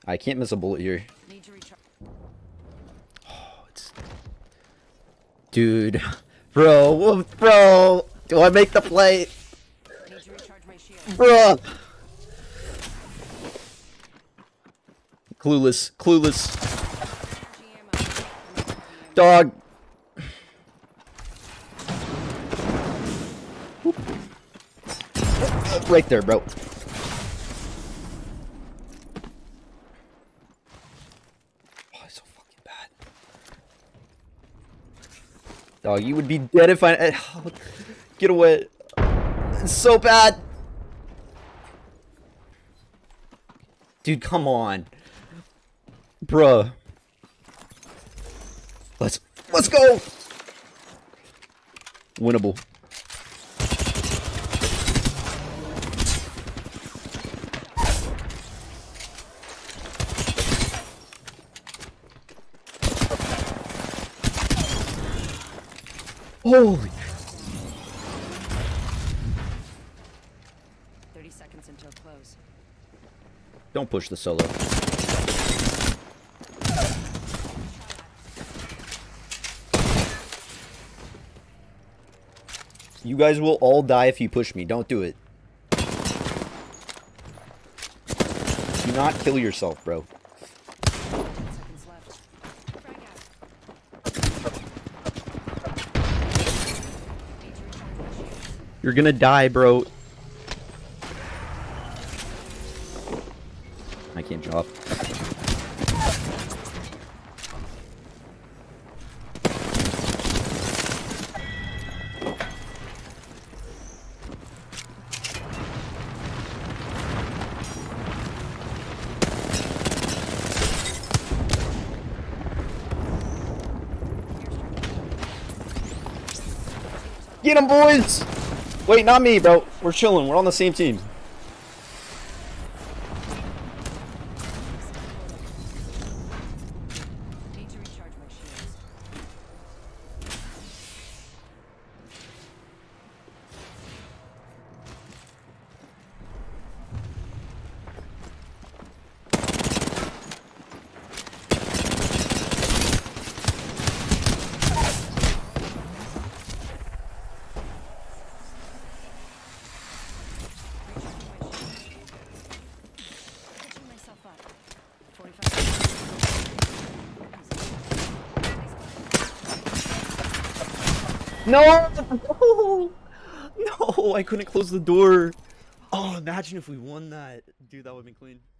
I can't miss a bullet here. Dude. Bro, do I make the play? Bro. Clueless. Dog. Right there, bro. Dog, you would be dead if I... Get away. It's so bad. Dude, come on. Bruh. Let's go. Winnable. Holy. 30 seconds until close. Don't push the solo. You guys will all die if you push me. Don't do it. Do not kill yourself, bro. You're gonna die, bro. I can't drop. Get him, boys! Wait, not me, bro. We're chilling. We're on the same team. Need to recharge my shields. No! No, I couldn't close the door. Oh, imagine if we won that. Dude, that would have been clean.